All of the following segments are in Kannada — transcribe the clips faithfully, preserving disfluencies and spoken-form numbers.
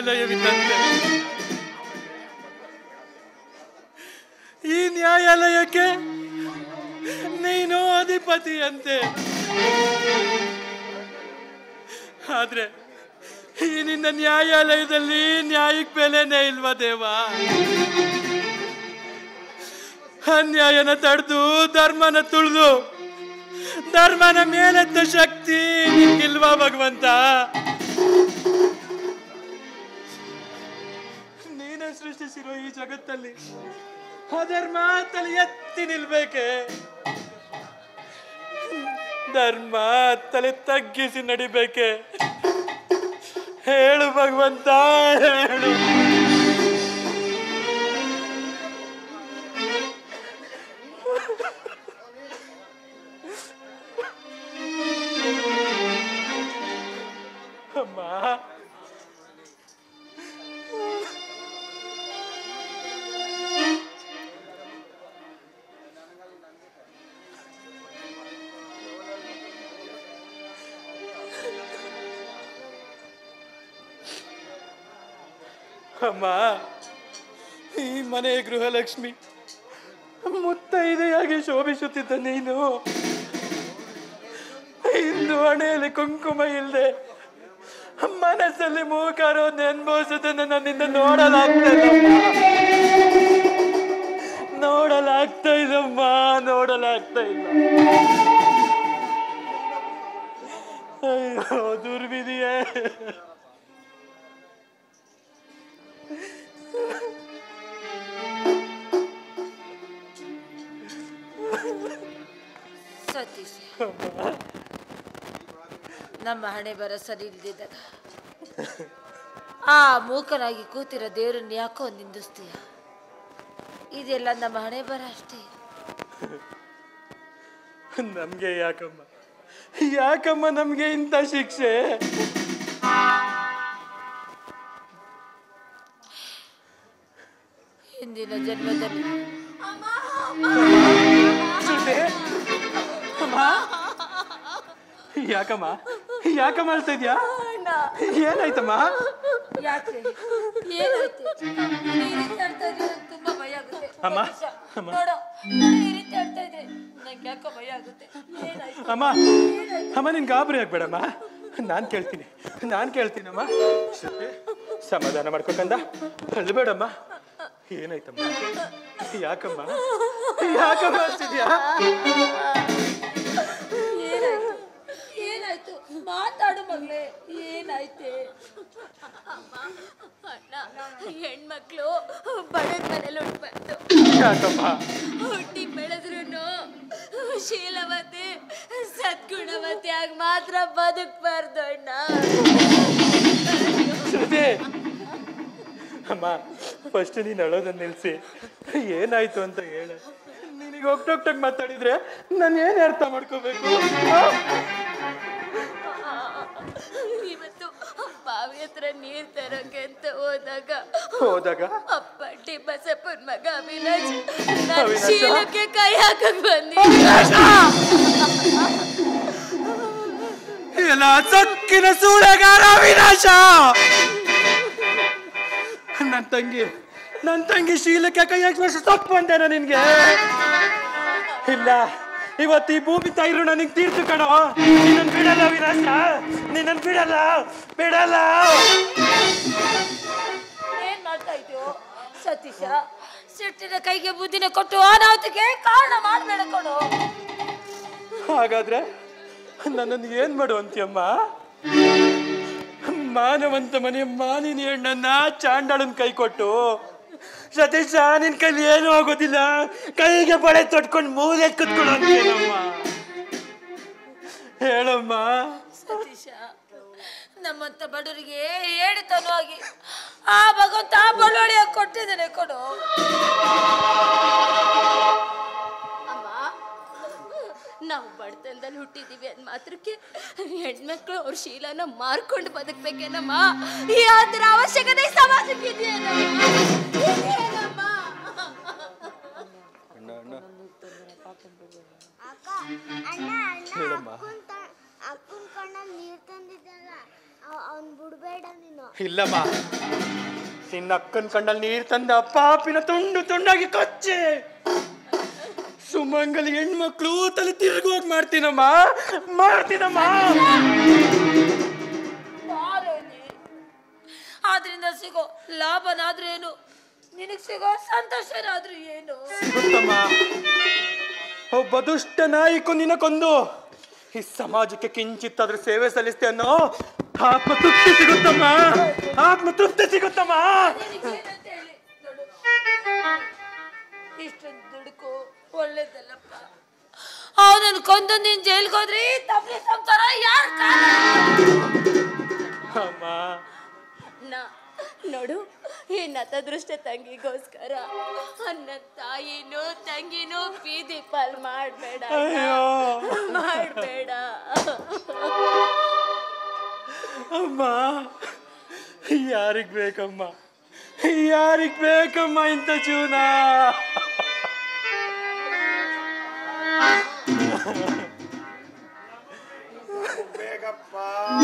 ನ್ಯಾಯಾಲಯವಿದ್ದಂತೆ. ಈ ನ್ಯಾಯಾಲಯಕ್ಕೆ ನೀನು ಅಧಿಪತಿಯಂತೆ. ಆದ್ರೆ ಈ ನಿನ್ನ ನ್ಯಾಯಾಲಯದಲ್ಲಿ ನ್ಯಾಯಕ್ಕೆ ಬೆಲೆನೇ ಇಲ್ವಾ ದೇವ? ಅನ್ಯಾಯನ ತಡೆದು ಧರ್ಮನ ತುಳಿದು ಧರ್ಮನ ಮೇಲೆತ್ತ ಶಕ್ತಿ ನಿನ್ಗಿಲ್ವಾ ಭಗವಂತ? ನೀನೇ ಸೃಷ್ಟಿಸಿರೋ ಈ ಜಗತ್ತಲ್ಲಿ ಅಧರ್ಮ ತಲೆ ಎತ್ತಿ ನಿಲ್ಬೇಕೆ? ಧರ್ಮ ತಲೆ ತಗ್ಗಿಸಿ ನಡಿಬೇಕೆ? ಹೇಳು ಭಗವಂತ, ಹೇಳು. ಅಮ್ಮ, ಅಮ್ಮ, ಈ ಮನೆ ಗೃಹಲಕ್ಷ್ಮಿ ಮುತ್ತೈದೆಯಾಗಿ ಶೋಭಿಸುತ್ತಿದ್ದ ನೀನು ಇಂದು ಹಣೆಯಲ್ಲಿ ಕುಂಕುಮ ಇಲ್ಲದೆ ಮನಸ್ಸಲ್ಲಿ ಮೂಕಾರವನ್ನು ಅನುಭವಿಸುವುದನ್ನು ನನ್ನಿಂದ ನೋಡಲಾಗ್ತಾ ಇಲ್ಲ. ನೋಡಲಾಗ್ತಾ ಇಲ್ಲಮ್ಮ, ನೋಡಲಾಗ್ತಾ ಇಲ್ಲ. ಅಯ್ಯೋ ದುರ್ವಿಧಿಯೇ. ಸತೀಶ್, ನಮ್ಮ ಹಣೆ ಬರ ಸರಿ ಇಲ್ದಿದ್ದಾಗ ಆ ಮೂಕನಾಗಿ ಕೂತಿರೋ ದೇವರನ್ನ ಯಾಕೋ ನಿಂದಿಸ್ತೀಯ? ಇದೆಲ್ಲ ನಮ್ಮ ಹಣೆ ಬರ ಅಷ್ಟೇ. ನಮ್ಗೆ ಯಾಕಮ್ಮ ಯಾಕಮ್ಮ ನಮ್ಗೆ ಇಂಥ ಶಿಕ್ಷೆ? ಹಿಂದಿನ ಜನ್ಮದಲ್ಲಿ ಯಾಕಮ್ಮ ಯಾಕಮ್ಮ ಅಳ್ತಾ ಇದ್ಯಾ? ಏನಾಯ್ತಮ್ಮ? ಯಾಕೆ ಏನಾಯ್ತು? ತುಂಬಾ ಭಯ ಆಗುತ್ತೆ ಅಮ್ಮ. ನೋಡು, ಈ ರೀತಿ ಆಡ್ತಾ ಇದ್ರೆ ನಂಗೆ ಯಾಕೋ ಭಯ ಆಗುತ್ತೆ. ಅಮ್ಮ ಅಮ್ಮ ನಿನ್ ಗಾಬರಿ ಆಗ್ಬೇಡಮ್ಮ, ನಾನ್ ಕೇಳ್ತೀನಿ ನಾನ್ ಕೇಳ್ತೀನಮ್ಮ. ಸಮಾಧಾನ ಮಾಡ್ಬೇಕಂದ, ಅಳ್ಬೇಡಮ್ಮ. ಏನಾಯ್ತಮ್ಮ? ಯಾಕಮ್ಮ ಯಾಕಮ್ಮ ಅಳ್ತಿದ್ಯಾ? ಏನಾಯ್ತು ಏನಾಯ್ತು ಮಾತಾಡು ಮಗಳೇ, ಏನಾಯ್ತೆ? ಅಣ್ಣ, ಹೆಣ್ಮಕ್ಳು ಬಡದ ಮನೇಲಿ ಹುಟ್ಟಬಾರ್ದು. ಯಾಕಮ್ಮ? ಹುಟ್ಟಿ ಬೆಳೆದ್ರು ಶೀಲವತಿ ಸದ್ಗುಣವತಿ ಆಗಿ ಮಾತ್ರ ಬದುಕಬಾರ್ದು ಅಣ್ಣ. ಅಮ್ಮ, ಫಸ್ಟ್ ನೀನ್ ಅಳೋದನ್ನ ನಿಲ್ಸಿ, ಏನಾಯ್ತು ಅಂತ ಹೇಳ. ನಿನಗೆ ಒಟ್ಟೊಟ್ಟಾಗಿ ಮಾತಾಡಿದ್ರೆ ನಾನು ಏನ್ ಅರ್ಥ ಮಾಡ್ಕೋಬೇಕು? ಇವತ್ತು ಬಾವಿ ಹತ್ರ ನೀರ್ ತರೋಕೆ ಅಂತ ಹೋದಾಗ ಹೋದಾಗ ಅಪ್ಪಟ್ಟಿ ಬಸಪ್ಪನ್ ಮಗ ಅವಿನಾಶ್ ನನ್ನ ಶೀಲಕ್ಕೆ ಕೈ ಹಾಕಕ್ ಬಂದಿ. ಎಲ್ಲ ಸೊಕ್ಕಿನ ಸೂಳೆಗಾರ ಅವಿನಾಶ. ನನ್ನ ತಂಗಿ ನನ್ನ ತಂಗಿ ಶೀಲಕ್ಕೆ ಕೈ ಹಾಕಿ ವರ್ಷ ಸೊಕ್ಕು ಬಂದೇನ ನಿನ್ಗೆ? ಇಲ್ಲ, ಇವತ್ತು ಈ ಭೂಮಿ ತಾಯಿರು ನನಗೆ ತೀರ್ತು ಕಣೋ. ನಿನ್ನ ಬಿಡಲ್ಲ ವಿನಾಶ, ನಿನ್ನ ಬಿಡಲ್ಲ ಬಿಡಲ್ಲ. ಏನ್ ಮಾಡ್ತಾ ಇದ್ಯೋ ಸತೀಶ? ಸಿಟ್ಟಿನ ಕೈಗೆ ಬುದ್ಧಿನ ಕೊಟ್ಟು ಅನಾಹುತಕ್ಕೆ ಕಾರಣ ಮಾಡಬೇಡ ಕೊಡು. ಹಾಗಾದ್ರೆ ನನ್ನನ್ನು ಏನ್ ಮಾಡು ಅಂತೀಯಮ್ಮ? ಮಾನವಂತ ಮನೆ ಮಾನಿನಿ ಹೆಣ್ಣನ್ನ ಚಾಂಡಾಳನ್ ಕೈ ಕೊಟ್ಟು, ಸತೀಶ ನಿನ್ ಕೈಲಿ ಏನು ಆಗೋದಿಲ್ಲ, ಕೈಗೆ ಬಳೆ ತೊಟ್ಕೊಂಡು ಮೂಲೆ ಕುತ್ಕೊಂಡು ಅಂತೀನಮ್ಮ. ಹೇಳಮ್ಮ. ಸತೀಶ, ನಮ್ಮಂತ ಬಡವರಿಗೆ ಹೇಳಿತನವಾಗಿ ಆ ಭಗವಂತ ಬಳುವಳಿಯ ಕೊಟ್ಟಿದ್ದಾನೆ ಕೊಡು. ಅಮ್ಮ, ನಾವು ಬಡತನದಲ್ಲಿ ಹುಟ್ಟಿದೀವಿ ಅಂದ ಮಾತ್ರಕ್ಕೆ ಹೆಣ್ಮಕ್ಳು ಅವ್ರ ಶೀಲನ ಮಾರ್ಕೊಂಡು ಬದುಕ್ಬೇಕೇನಮ್ಮ? ಯಾವ್ದ್ರ ಅವಶ್ಯಕತೆ ಸಮಾಜಕ್ಕೆ ಇದೆಯೇನಮ್ಮ? ಅಕ್ಕನ ಕಣ್ಣಲ್ಲಿ ನೀರ್ ತಂದಿದ್ದಲ್ಲ, ಅವ್ನ್ ಬಿಡ್ಬೇಡ ನೀನು. ಇಲ್ಲಮ್ಮ, ನಿನ್ನ ಅಕ್ಕನ ಕಣ್ಣಲ್ಲಿ ನೀರು ತಂದ ಪಾಪಿನ ತುಂಡು ತುಂಡಾಗಿ ಕೊಚ್ಚೆ ಸುಮಂಗಲಿ ಹೆಣ್ಮಕ್ಳು ತಲೆ ತಿರುಗುವಾಗ ಮಾಡ್ತೀನಮ್ಮ ಮಾಡ್ತೀನಮ್ಮ. ಆದ್ರಿಂದ ಸಿಗೋ ಲಾಭನಾದ್ರೂ ಏನು, ನಿನಗ್ ಸಿಗೋ ಸಂತೋಷನಾದ್ರೂ ಏನು? ಸಿಗುತ್ತಮ್ಮ. ಒಬ್ಬ ದುಷ್ಟ ನಾಯಿಕು ನಿನ್ನ ಕೊಂದು ಈ ಸಮಾಜಕ್ಕೆ ಕಿಂಚಿತ್ತಾದ್ರೂ ಸೇವೆ ಸಲ್ಲಿಸ್ತೆ ಅನ್ನೋ ಆತ್ಮ ತೃಪ್ತಿ ಸಿಗುತ್ತಮ್ಮ, ಆತ್ಮ ತೃಪ್ತಿ ಸಿಗುತ್ತಮ್ಮ. ಇಷ್ಟೊಂದು ದುಡುಕು ಒಳ್ಳೇದಲ್ಲಪ್ಪ. ಅವನನ್ನು ಕೊಂದು ನೀನ್ ಜೈಲ್ಗೆ ಹೋದ್ರಿ ತಪ್ಪಿ ಸಂಸಾರ ಯಾರು ಅಮ್ಮ. ನೋಡು, ಈ ನತದೃಷ್ಟ ತಂಗಿಗೋಸ್ಕರ ನನ್ನ ತಾಯಿನೂ ತಂಗಿನೂ ಬೀದಿ ಪಾಲ್ ಮಾಡ್ಬೇಡ ಮಾಡ್ಬೇಡ ಅಮ್ಮ. ಯಾರಿಗ್ ಬೇಕಮ್ಮ, ಯಾರಿಗ್ ಬೇಕಮ್ಮ ಇಂಥ ಜೀವನ? ಬೇಕಪ್ಪ.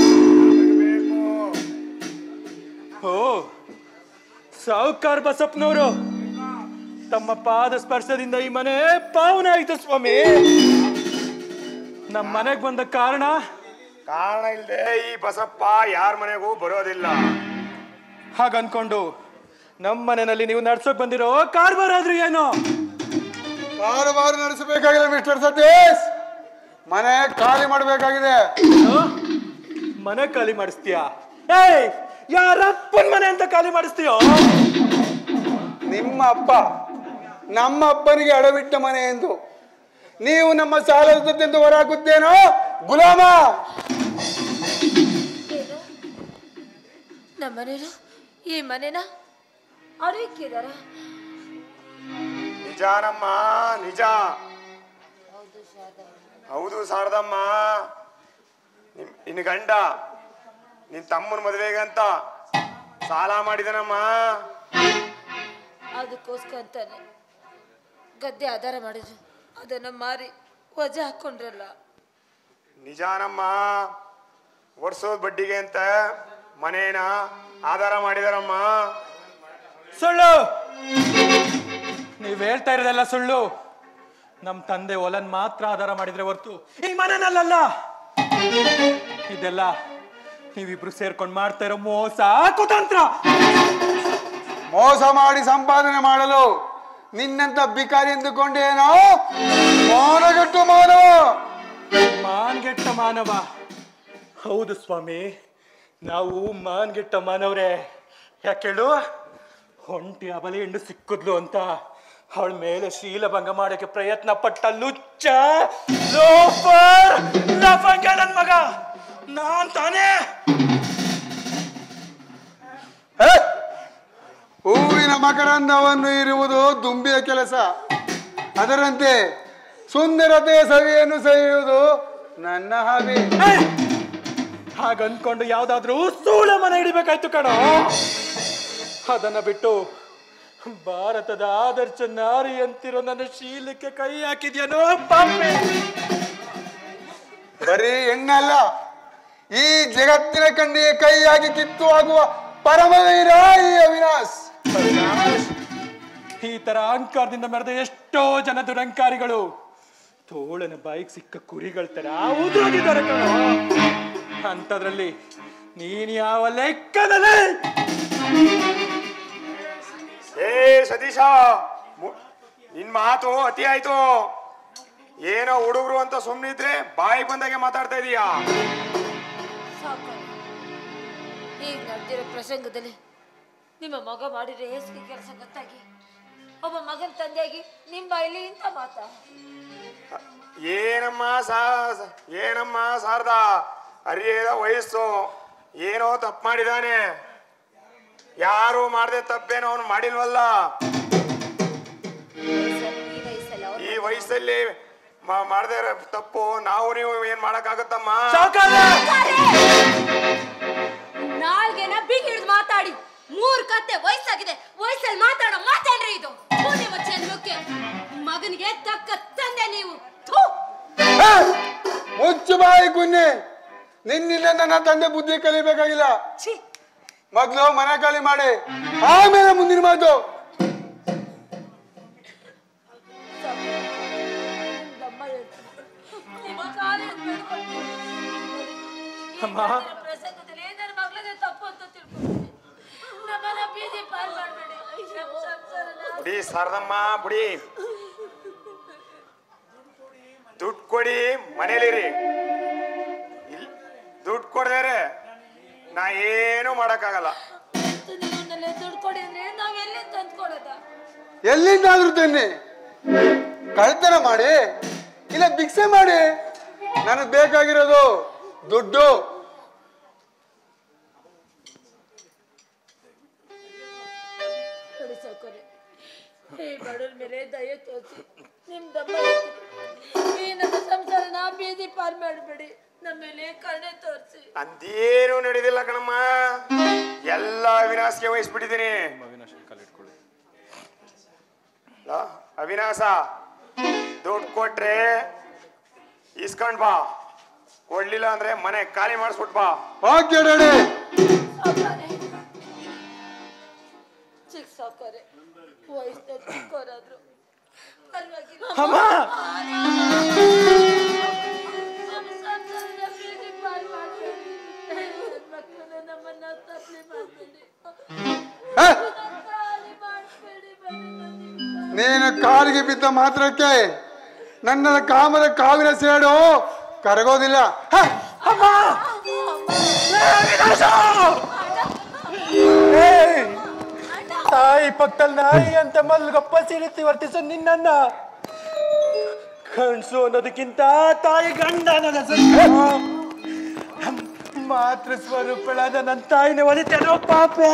ಓ, ಸಾವುಕಾರ ಬಸಪ್ಪನವರು, ತಮ್ಮ ಪಾದ ಸ್ಪರ್ಶದಿಂದ ಈ ಮನೆ ಪಾವನ ಆಯ್ತು ಸ್ವಾಮಿ. ನಮ್ಮ ಮನೆಗೆ ಬಂದ ಕಾರಣ ಕಾರಣ ಇಲ್ಲದೆ ಈ ಬಸಪ್ಪ ಯಾರ ಮನೆಗೂ ಬರೋದಿಲ್ಲ. ಹಾಗನ್ಕೊಂಡು ನಮ್ಮ ಮನೆಯಲ್ಲಿ ನೀವು ನಡ್ಸೋಕ್ ಬಂದಿರೋ ಕಾರ್ಬಾರ್ ಆದ್ರೂ ಏನು? ಕಾರುಬಾರು ನಡೆಸಬೇಕಾಗಿಲ್ಲ ಮಿಸ್ಟರ್ ಸತೀಶ್, ಮನೆ ಖಾಲಿ ಮಾಡಬೇಕಾಗಿದೆ. ಮನೆ ಖಾಲಿ ಮಾಡಿಸ್ತೀಯಾ? ಏಯ್, ಯಾರಪ್ಪನ್ ಮನೆ ಅಂತ ಖಾಲಿ ಮಾಡಿಸ್ತೀಯೋ? ನಿಮ್ಮ ಅಪ್ಪ ನಮ್ಮ ಅಪ್ಪನಿಗೆ ಅಡವಿಟ್ಟ ಮನೆ ಎಂದು ನೀವು ನಮ್ಮ ಸಾಲದಂತೆ ಹೊರಹಾಕುತ್ತೇನೋ ಗುಲಾಮ? ನಮ್ಮನೇನು ಈ ಮನೆನ ಅಡವಿಕ್ಕಿದಾರ? ನಿಜಾನಮ್ಮ, ನಿಜ. ಹೌದು ಶಾರದಮ್ಮ, ನಿಮ್ ನಿನ್ನ ಗಂಡ ನಿನ್ ತಮ್ಮನ ಮದುವೆಗಂತ ಸಾಲ ಮಾಡಿದನಮ್ಮ. ಅದಕ್ಕೋಸ್ಕರ ಅಂತಾನೆ ಗದ್ದೆ ಆಧಾರ ಮಾಡಿದ್ರು, ಅದನ್ನ ಮಾರಿ ವಜಾ ಹಾಕೊಂಡ್ರಲ್ಲ. ನಿಜಾನಮ್ಮ, ವರ್ಷದ ಬಡ್ಡಿಗೆ ಅಂತ ಮನೇನ ಆಧಾರ ಮಾಡಿದಾರಮ್ಮ. ಸುಳ್ಳು, ನೀವ್ ಹೇಳ್ತಾ ಇರೋದೆಲ್ಲ ಸುಳ್ಳು. ನಮ್ ತಂದೆ ಹೊಲನ್ ಮಾತ್ರ ಆಧಾರ ಮಾಡಿದ್ರೆ ಹೊರ್ತು ಈ ಮನೆನಲ್ಲ. ಇದೆಲ್ಲ ನೀವಿಬ್ರು ಸೇರ್ಕೊಂಡು ಮಾಡ್ತಾ ಇರೋ ಮೋಸ, ಕುತಂತ್ರ. ಮೋಸ ಮಾಡಿ ಸಂಪಾದನೆ ಮಾಡಲು ನಿನ್ನಂತ ಬಿಕಾರಿ ಎಂದುಕೊಂಡೇನೋ ಮಾನಗೆಟ್ಟು ಮಾನವ. ಮಾನ್ಗೆಟ್ಟ ಮಾನವ? ಹೌದು ಸ್ವಾಮಿ, ನಾವು ಮಾನ್ಗೆಟ್ಟ ಮಾನವ್ರೆ. ಯಾಕೇಳು, ಹೊಂಟಿ ಅಬಲೆ ಹೆಣ್ಣು ಸಿಕ್ಕಿದ್ಲು ಅಂತ ಅವಳ ಮೇಲೆ ಶೀಲಭಂಗ ಮಾಡಕ್ಕೆ ಪ್ರಯತ್ನ ಪಟ್ಟ ಲುಚ್ಚ ಲೋಫರ್ ಲಫಂಗ ನನ್ ಮಗ ನಾನ್ ತಾನೇ. ಹೂವಿನ ಮಕರಂದವನ್ನು ಇರುವುದು ದುಂಬಿಯ ಕೆಲಸ, ಅದರಂತೆ ಸುಂದರತೆಯ ಸವಿಯನ್ನು ಸವಿಯುವುದು ನನ್ನ ಹಾಗೆ. ಹಾಗನ್ಕೊಂಡು ಯಾವ್ದಾದ್ರೂ ಸೂಳ ಮನೆ ಹಿಡಿಬೇಕಾಯ್ತು ಕಣೋ. ಅದನ್ನ ಬಿಟ್ಟು ಭಾರತದ ಆದರ್ಶ ನಾರಿ ಅಂತಿರೋ ನನ್ನ ಶೀಲಕ್ಕೆ ಕೈ ಹಾಕಿದ್ಯಾನೋ ಪಾಪೆ. ಬರೀ ಹೆಣ್ಣಲ್ಲ, ಈ ಜಗತ್ತಿನ ಕಣ್ಣಿಗೆ ಕೈ ಹಾಕಿ ಕಿತ್ತು ಆಗುವ ಪರಮವೀರ ಈ ಅವಿನಾಶ್. ಈ ತರ ಅಹಂಕಾರದಿಂದ ಮೆರೆದ ಎಷ್ಟೋ ಜನ ದುರಂಕಾರಿಗಳು ತೋಳನ ಬಾಯಿಗೆ ಸಿಕ್ಕ ಕುರಿಗಳ ತರ ಉದುರೋಗಿದ್ದಾರೆ ಕಣೋ. ಅಂತದ್ರಲ್ಲಿ ನೀನ್ ಯಾವ ಲೆಕ್ಕದಲ್ಲಿ? ಏ ಸತೀಶ, ನಿನ್ ಮಾತು ಅತಿ ಆಯ್ತು. ಏನೋ ಹುಡುಗರು ಅಂತ ಸುಮ್ಮನಿದ್ರೆ ಬಾಯಿ ಬಂದಾಗೆ ಮಾತಾಡ್ತಾ ಇದೀಯಾ. ಸಾಕು, ಈಗ ನಡೆದಿರೋ ಪ್ರಸಂಗದಲ್ಲಿ ನಿಮ್ಮ ಮಗ ಮಾಡಿರೋ ಹೇಸಿಗೆ ಕೆಲಸ ಗೊತ್ತಾಗಿ ಒಬ್ಬ ಮಗನ ತಂದೆಯಾಗಿ ನಿಮ್ಮ ಬಾಯಲ್ಲಿ ಇಂಥ ಮಾತಾ? ಏನಮ್ಮ ಸಾ ಏನಮ್ಮ ಶಾರದ, ಅರಿಯದ ವಯಸ್ಸು, ಏನೋ ತಪ್ಪು ಮಾಡಿದಾನೆ. ಯಾರು ಮಾಡದೆ ತಪ್ಪೇನೋ ಅವನು ಮಾಡಿಲ್ವಲ್ಲ. ಈ ವಯಸ್ಸಲ್ಲಿ ಮಾಡದೆ ತಪ್ಪು ನಾವು ನೀವು ಏನ್ ಮಾಡಕ್ಕಾಗತ್ತಮ್ಮ? ನಾಲ್ಗೆನ ಬಿಗಿ ಹಿಡಿದು ಮಾತಾಡಿ ಮೂರ್ ಕತ್ತೆ ವಯಸ್ಸಾಗಿದೆ, ವಯಸ್ಸಲ್ಲಿ ಮಾತಾಡೋ ಮಾತಾಡ್ರಿ. ಇದು ಜನ್ಮಕ್ಕೆ ಮಗನಿಗೆ ತಕ್ಕ ತಂದೆ ನೀವು. ಮುಚ್ಚು ಬಾಯಿ ಕುನ್ನಿ, ನಿನ್ನಿಂದ ನನ್ನ ತಂದೆ ಬುದ್ಧಿ ಕಲಿಬೇಕಾಗಿಲ್ಲ. ಛೀ, ಮೊದ್ಲು ಮನೆ ಖಾಲಿ ಮಾಡಿ ಆಮೇಲೆ ಮುಂದಿನ ಮಾತು. ಅಮ್ಮ ಪ್ರಸಂಗದಲ್ಲಿ ನನ್ನ ಮಗಳದೇ ತಪ್ಪು ಅಂತ ತಿಳ್ಕೊಂಡು ನಮ್ಮನ್ನ ಬೀದಿ ಪಾರ್ ಮಾಡಬೇಡಿ. ಬುಡಿ ಶಾರದಮ್ಮ ಬುಡಿ, ದುಡ್ಡು ಕೊಡಿ ಮನೇಲಿರಿ. ಇಲ್ಲಿ ದುಡ್ಡು ಕೊಡದೇರೆ ನಾ ಏನು ಮಾಡಕ್ಕಾಗಲ್ಲ. ದುಡ್ಡು ಕೊಡಿ ಅಂದ್ರೆ ನಾವ್ ಎಲ್ಲಿ ತಂದು ಕೊಡೋದ? ಎಲ್ಲಿಂದಾದ್ರೂ ತನ್ನಿ, ಕಳ್ತನ ಮಾಡಿ ಇಲ್ಲ ಭಿಕ್ಷೆ ಮಾಡಿ, ನನಗೆ ಬೇಕಾಗಿರೋದು ದುಡ್ಡು. ಈ ಬಡವ್ರ ಮೇಲೆ ದಯ ತೋರಿಸಿ ನಿಮ್ ದಮ್ಮ ಈ ನಮ್ಮ ಸಂಸಾರನ ಬೀದಿ ಪಾರ್ ಮಾಡಬೇಡಿ, ನಮ್ಮ ಮೇಲೆ ಕರುಣೆ ತೋರಿಸಿ. ಅಂದೇನು ನಡೆದಿಲ್ಲ ಕಣಮ್ಮ, ಎಲ್ಲ ಅವಿನಾಶ್ಗೆ ವಹಿಸ್ಬಿಟ್ಟಿದ್ದೀನಿ. ಅವಿನಾಶ ದುಡ್ಡು ಕೊಟ್ರೆ ಇಸ್ಕೊಂಡ್ ಬಾ, ಕೊಡ್ಲಿಲ್ಲ ಅಂದ್ರೆ ಮನೆ ಖಾಲಿ ಮಾಡಿಸ್ಬಿಟ್ ಬಾ. Okay daddy. ಚಿಕ್ಕ ಸಾಕೋರೆ ವಯಸ್ಸು ಚಿಕ್ಕೋರಾದ್ರು ಅಮ್ಮ ಬೀದಿ ಪಾರ್ ಮಾಡಬೇಡಿ, ಮಕ್ಕಳನ್ನ ನಮ್ಮನ್ನ ತಪ್ಪಲಿ ಮಾಡಬೇಡಿ, ಖಾಲಿ ಮಾಡಬೇಡಿ. ನೀನು ಕಾಲಿಗೆ ಬಿದ್ದ ಮಾತ್ರಕ್ಕೆ ನನ್ನ ಕಾಮದ ಕಾವಿನ ಸೇಡು ಕರಗೋದಿಲ್ಲ. ತಾಯಿ ಪಕ್ಕದಲ್ಲಿ ನಾಯಿ ಅಂತ ಮಲ್ಗಪ್ಪ ಸಿರಿತಿ ವರ್ತಿಸೋ ನಿನ್ನನ್ನ ಕಣ್ಸು ಅನ್ನೋದಕ್ಕಿಂತ ತಾಯಿ ಗಂಡ ಅನ್ನೋದ ಮಾತೃ ಸ್ವರೂಪಳಾದ ನನ್ನ ತಾಯಿನ ಒಲಿತೇನೋ ಪಾಪೆ.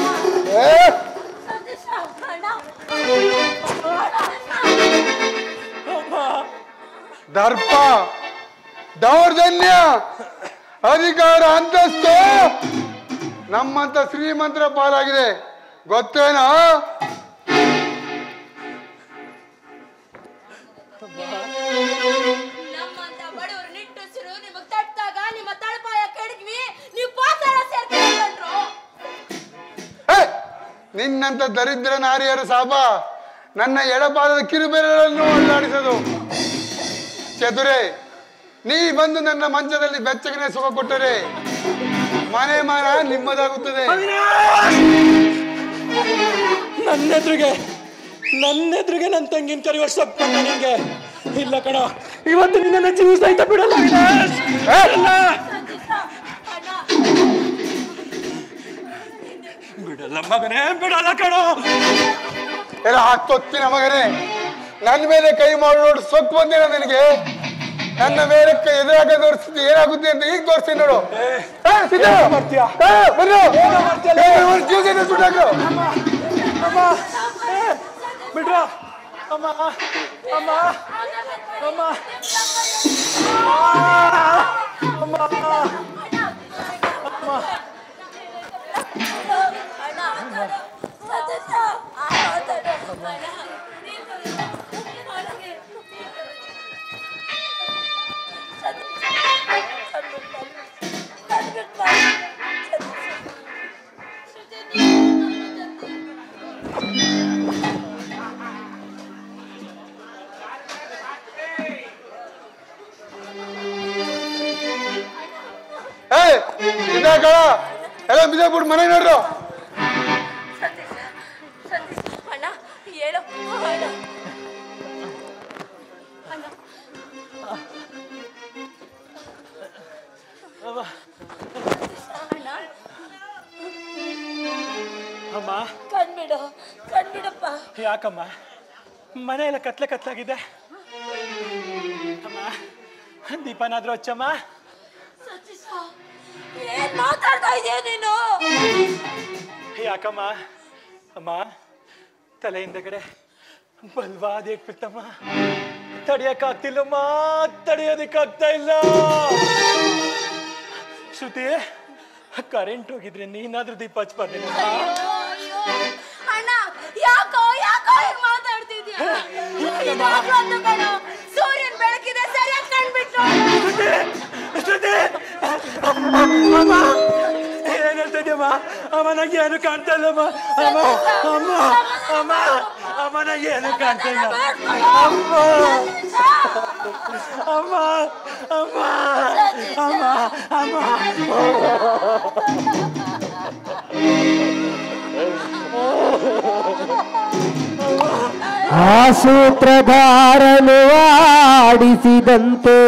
ದರ್ಪ, ದೌರ್ಜನ್ಯ, ಅಧಿಕಾರ, ಅಂತಸ್ತು ನಮ್ಮಂತ ಶ್ರೀಮಂತರ ಪಾಲಾಗಿದೆ, ಗೊತ್ತೇನಾ? ನಮ್ಮಂತ ಬಡವರು ನಿಟ್ಟುಸಿರು ನಿಮಗ್ ತಟ್ಟಾಗ ನಿಮ್ಮ ತಳಪಾಯ ಕೆಡಗ್ವಿ, ನೀವು ಪಾತಾಳ ಸೇರ್ಕೊಂಡ್ರು. ನಿನ್ನಂತ ದರಿದ್ರ ನಾರಿಯರ ಸಾಪ ನನ್ನ ಎಡಪಾದದ ಕಿರುಬೆರಳನ್ನು ಅಲ್ಲಾಡಿಸೋದು. ಚತುರೆ, ನೀ ಬಂದು ನನ್ನ ಮಂಚದಲ್ಲಿ ಬೆಚ್ಚಗನೆ ಸುಖ ಕೊಟ್ಟರೆ ಮನೆ ಮಾನ ನಿಮ್ಮದಾಗುತ್ತದೆ. ನನ್ನ ಎದುರಿಗೆ ನನ್ನ ಎದುರಿಗೆ ನನ್ನ ತಂಗಿನ ಕರೆಯುವ ಸೊಪ್ಪ ನಿನ್ಗೆ ಇಲ್ಲ ಕಣ. ಇವತ್ತು ನಿನ್ನ ಜೀವ ಸಹಿತ ಬಿಡಲ್ಲ ಬಿಡಲ್ಲ ಮಗನೇ, ಬಿಡಲ್ಲ ಕಣೋ. ಎಲ್ಲ ಹಾಕ್ತೊತ್ತಿನ ಮಗನೇ, ನನ್ನ ಮೇಲೆ ಕೈ ಮಾಡಿ ನೋಡು, ಸೊಕ್ಕು ಬಂದಿರ ನಿನಗೆ. ನನ್ನ ಮೇಲೆ ಕೈ ಎದುರಾಗ ತೋರಿಸ್ತೀನಿ, ಏನಾಗುತ್ತೆ ಅಂತ ಈಗ ತೋರಿಸ್ತೀನಿ ನೋಡು. ಸುಟ್ಟಾಕು ಬಿಡ್ರ ಅಮ್ಮ ಅಮ್ಮ ಅಮ್ಮ ಅಮ್ಮ ಅಮ್ಮ ಎಲ್ಲ ಬಿಸಾಕ್ಬಿಟ್ಟು ಮನೆ ನೋಡ್ರು. ಅಣ್ಣ ಹೇಳು ಅಣ್ಣ. ಅಮ್ಮ ಕಣ್ಬಿಡು ಕಣ್ಬಿಡಪ್ಪ. ಯಾಕಮ್ಮ ಮನೆ ಎಲ್ಲ ಕತ್ಲೆ ಕತ್ಲಾಗಿದೆ? ಅಮ್ಮ ದೀಪನಾದ್ರೂ ಹಚ್ಚಮ್ಮ. ಏನ್ ಮಾತಾಡ್ತಾ ಇದೀಯ ನೀನು? ಯಾಕಮ್ಮ ಅಮ್ಮ ತಲೆ ಹಿಂದಗಡೆ ಬಲ್ವಾದ ಬಿತ್ತಮ್ಮ, ತಡಿಯಕ್ಕಾಗ್ತಿಲ್ಲಮ್ಮ, ತಡೆಯೋದಕ್ಕಾಗ್ತಾ ಇಲ್ಲ. ಶ್ರುತಿ, ಕರೆಂಟ್ ಹೋಗಿದ್ರೆ ನೀನಾದ್ರೂ ದೀಪ ಹಚ್ಬಾರ್ದೇನ? ಅಣ್ಣ ಯಾಕೋ ಯಾಕೋ ಹಿಂಗ್ ಮಾತಾಡ್ತಿದ್ಯಾ? ಸೂರ್ಯನ್ ಬೆಳಕಿದೆ ಸರಿಯಾಗಿ ಕಂಡ್ಬಿಟ್ಟು. ಏನ್ ಹೇಳ್ತಾ ಇದೀಯ ಇಲ್ಲಮ್ಮ ಅಮ್ಮ ನಂಗೆ ಏನು ಕಾಣ್ತಾ ಇಲ್ಲಮ್ಮ ಅಮ್ಮ ಅಮ್ಮ ಅಮ್ಮ ಅಮ್ಮ ನಂಗೆ ಏನು ಕಾಣ್ತಾ ಇಲ್ಲ ಅಮ್ಮ ಅಮ್ಮ ಅಮ್ಮ ಅಮ್ಮ ಅಮ್ಮ ಆ ಸೂತ್ರಧಾರನು ಆಡಿಸಿದಂತೆ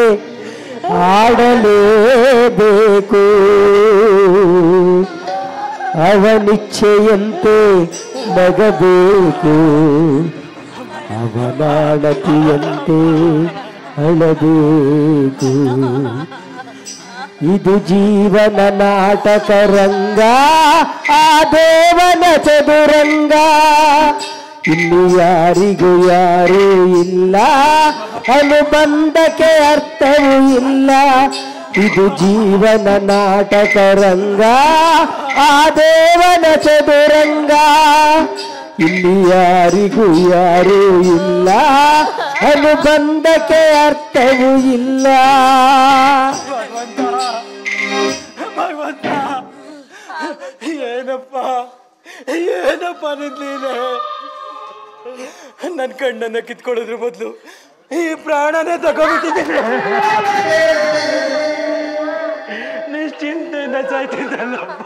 ಆಡಲೇಬೇಕು ಅವನಿಚ್ಛೆಯಂತೆ ನಗಬೇಕು ಅವನಾಡತಿಯಂತೆ ಅಳಬೇಕು ಇದು ಜೀವನ ನಾಟಕ ರಂಗ ಆ ದೇವನ ಚದುರಂಗ ಇಲ್ಲಿ ಯಾರಿಗೂ ಯಾರೂ ಇಲ್ಲ ಅನುಬಂಧಕ್ಕೆ ಅರ್ಥವೂ ಇಲ್ಲ ಇದು ಜೀವನ ನಾಟಕ ರಂಗ ಆ ದೇವನ ಚದುರಂಗ ಇಲ್ಲಿ ಯಾರಿಗೂ ಯಾರೂ ಇಲ್ಲ ಅನುಬಂಧಕ್ಕೆ ಅರ್ಥವೂ ಇಲ್ಲ ಭಗವಂತ ಏನಪ್ಪ ಏನಪ್ಪ ನಿಂದೀನೆ ನನ್ನ ಕಣ್ಣನ್ನ ಕಿತ್ಕೊಳ್ಳೋದ್ರ ಬದಲು ಈ ಪ್ರಾಣನೇ ತಗೊಂಡ್ಬಿಟ್ಟಿದ್ದೀನಿ ನಿಶ್ಚಿಂತೆಯಿಂದ ಸಾಯ್ತಿದ್ದಲ್ಲಪ್ಪ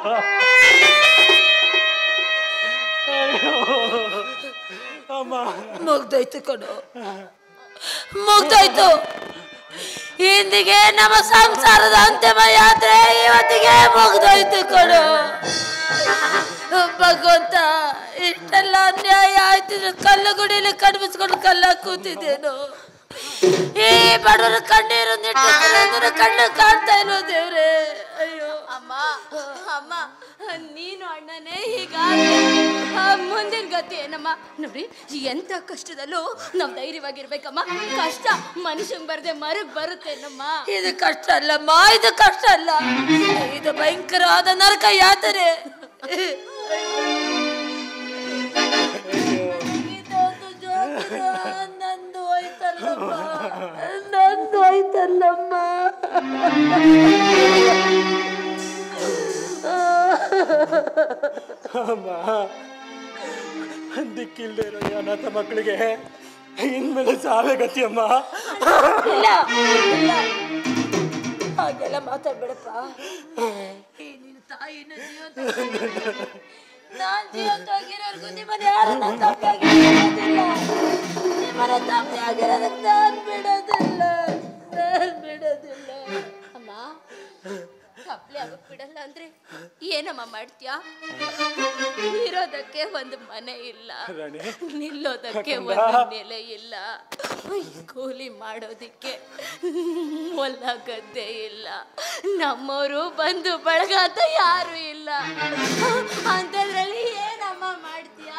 ಅಮ್ಮ ಮುಗ್ದೋಯ್ತು ಕಣೋ ಮುಗ್ದೋಯ್ತು ಇಂದಿಗೆ ನಮ್ಮ ಸಂಸಾರದ ಅಂತಿಮ ಯಾತ್ರೆ ಇವತ್ತಿಗೆ ಮುಗ್ದೋಯ್ತು ಕಣೋ ಭಗವಂತ ಇಷ್ಟೆಲ್ಲ ಅನ್ಯಾಯ ಆಯ್ತಿದ್ರು ಕಲ್ಲು ಗುಡಿಲಿ ಕಣ್ಮಿಸ್ಕೊಂಡು ಕಲ್ಲ ಕೂತಿದ್ದೇನು ಈ ಬಡವರ ಕಣ್ಣೀರು ನಿಟ್ಟಿದ್ರೆ ಕಣ್ಣು ಕಾಣ್ತಾ ಇರೋ ದೇವ್ರೆ ಅಯ್ಯೋ ಅಮ್ಮ ಅಮ್ಮ ನೀನು ಅಣ್ಣನೇ ಹೀಗ ಮುಂದಿನ ಗತಿ ಏನಮ್ಮ ನೋಡಿ ಎಂತ ಕಷ್ಟದಲ್ಲೂ ನಾವ್ ಧೈರ್ಯವಾಗಿರ್ಬೇಕಮ್ಮ ಕಷ್ಟ ಮನುಷ್ಯಂಗ್ ಬರ್ದೆ ಮರಗ್ ಬರುತ್ತೇನಮ್ಮ ಇದು ಕಷ್ಟ ಅಲ್ಲಮ್ಮ ಇದು ಕಷ್ಟ ಅಲ್ಲ ಇದು ಭಯಂಕರವಾದ ನರಕ ಯಾತನೆ ಇದೊಂದು ಜೋಕ್ರ ನಂದು ಹೋಯ್ತಲ್ಲಮ್ಮ ನಂದು ಹೋಯ್ತಲ್ಲಮ್ಮ ಅಮ್ಮ ದಿಕ್ಕಿಲ್ದೇ ಇರೋ ಅನಾಥ ಮಕ್ಕಳಿಗೆ ಇನ್ಮೇಲೆ ಸಾವೇ ಗತಿ ಅಮ್ಮ ಇಲ್ಲ ಇಲ್ಲ ಹಾಗೆಲ್ಲ ಮಾತಾಡ್ಬೇಡಪ್ಪ ಈ ನಿನ್ನ ತಾಯಿನ ಜೀವಂತ ನಾನ್ ಜೀವಂತವಾಗಿರೋರ್ಗು ನಿಮ್ಮನ್ನ ಯಾರನ್ನ ತಪ್ಪಾಗಿರೋದಿಲ್ಲ ನಿಮ್ಮನ್ನ ತಪ್ಪಿ ಆಗಿರೋದಕ್ಕೆ ನಾನ್ ಬಿಡೋದಿಲ್ಲ ನಾನ್ ಬಿಡೋದಿಲ್ಲ ಅಮ್ಮ ತಪ್ಪಲೆ ಆಗಕ್ ಬಿಡಲ್ಲ ಅಂದ್ರೆ ಏನಮ್ಮ ಮಾಡ್ತೀಯಾ ಇರೋದಕ್ಕೆ ಒಂದು ಮನೆ ಇಲ್ಲ ನಿಲ್ಲೋದಕ್ಕೆ ಒಂದು ನೆಲೆ ಇಲ್ಲ ಕೂಲಿ ಮಾಡೋದಿಕ್ಕೆ ಹೊಲ ಗದ್ದೆ ಇಲ್ಲ ನಮ್ಮವರು ಬಂದು ಬಳಗ ಅಂತ ಯಾರು ಇಲ್ಲ ಅಂತದ್ರಲ್ಲಿ ಏನಮ್ಮ ಮಾಡ್ತೀಯಾ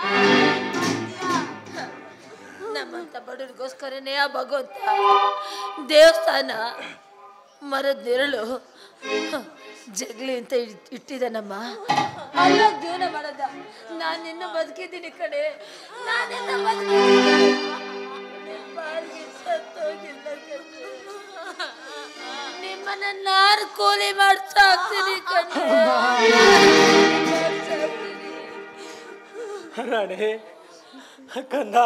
ನಮ್ಮಂತ ಬಡವರಿಗೋಸ್ಕರನೇ ಆ ಭಗವಂತ ದೇವಸ್ಥಾನ ಮರದ ನೆರಳು ಜಗ್ಲಿ ಅಂತ ಇಟ್ಟಿದ್ದಾನಮ್ಮ ಅಲ್ಲ ಜೀವನ ಮಾಡೋದ ನಾನು ಇನ್ನು ಬದುಕಿದ್ದೀನಿ ಕಡೆ ನಾನಿನ್ನು ಬದುಕಿದ್ದೀನಿ ಸತ್ತೋಗಿಲ್ಲ ನಿಮ್ಮನ್ನ ನಾನು ಕೂಲಿ ಮಾಡ್ಸಾಕ್ತೀನಿ ಕಡೆ ರಾಣಿ ಕಂದ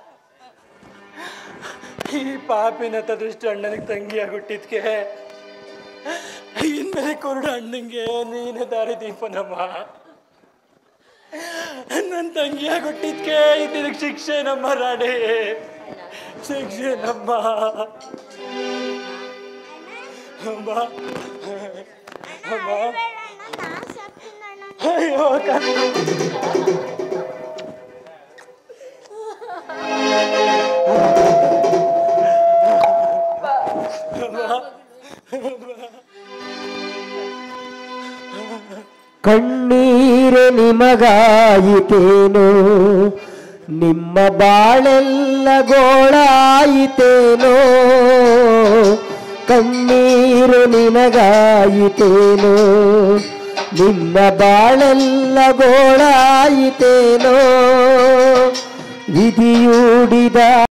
ಈ ಪಾಪಿನ ತದೃಷ್ಟು ಅಣ್ಣನಿಗೆ ತಂಗಿಯಾಗಿ ಹುಟ್ಟಿದ್ಕೆ ಇನ್ಮೇಲೆ ಕೊರಡು ಅಣ್ಣಂಗೆ ನೀನು ದಾರಿ ದೀಪನಮ್ಮ ನನ್ನ ತಂಗಿಯಾಗಿ ಹುಟ್ಟಿದ್ಕೆ ಇದಕ್ಕೆ ಶಿಕ್ಷೆ ನಮ್ಮ ರಾಣಿ ಶಿಕ್ಷೆ ನಮ್ಮ ಅಮ್ಮ ಅಮ್ಮ ಅಯ್ಯೋ ಕಣ್ಣೀರು ನಿಮಗಾಯಿತೇನೋ ನಿಮ್ಮ ಬಾಳೆಲ್ಲ ಗೋಳಾಯಿತೇನೋ ಕಣ್ಣೀರು ನಿಮಗಾಯಿತೇನೋ ನಿಮ್ಮ ಬಾಳೆಲ್ಲ ಗೋಳಾಯಿತೇನೋ ವಿಧಿಯೂಡಿದ